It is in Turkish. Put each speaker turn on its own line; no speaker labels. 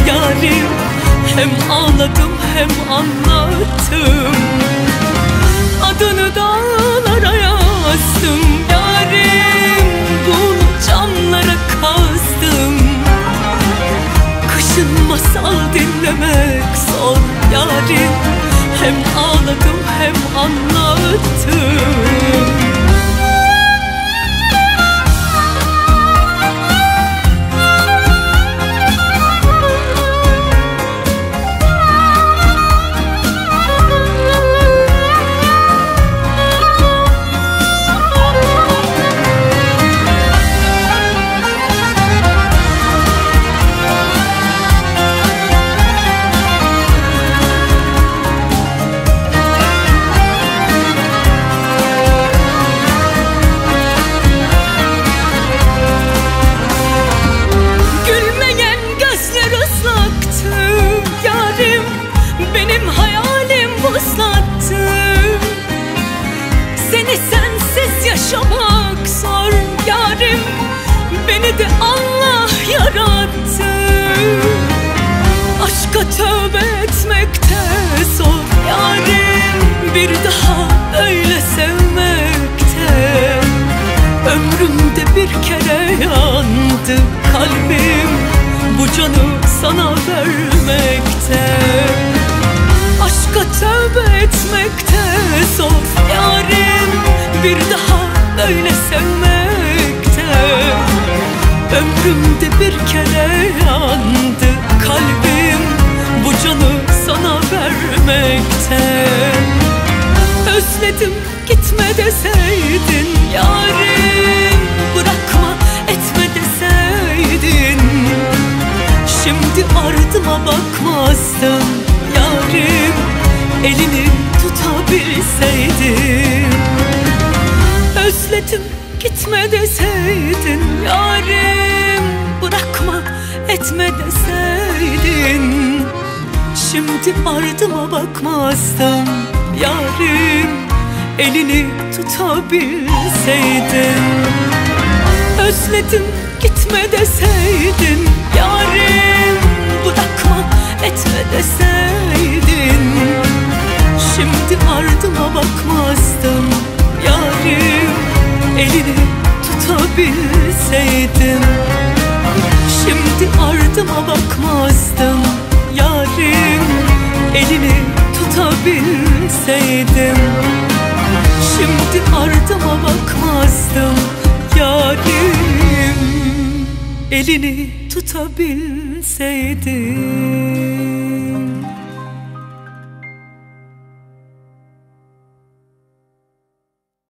yarim. Hem ağladım hem anlattım, adını dağlara yazdım yarim. Bunu camlara kazdım. Kışın masal dinlemek zor yarim. Hem ağladım hem anlattım. Seni sensiz yaşamak zor yarim. Beni de Allah yarattı. Aşka tövbe etmekte zor yarim. Bir daha öyle sevmekte. Ömrümde bir kere yandı kalbim, bu canı sana vermekte. Aşka tövbe etmekte zor yarim. Bir daha öyle sevmekte. Ömrümde bir kere yandı kalbim, bu canı sana vermekte. Özledim gitme deseydin yarim. Bırakma etme deseydin. Şimdi ardıma bakmazdın yarim. Elini tutabilseydin. Özledim gitme deseydin yarim. Bırakma etme deseydin. Şimdi ardıma bakmazdım yarim. Elini tutabilseydin. Özledim gitme deseydin yarim. Bırakma etme deseydin. Şimdi ardıma bakmazdım yarim. Elini tutabilseydim. Şimdi ardıma bakmazdım yarim. Elini tutabilseydim. Şimdi ardıma bakmazdım yarim. Elini tutabilseydim.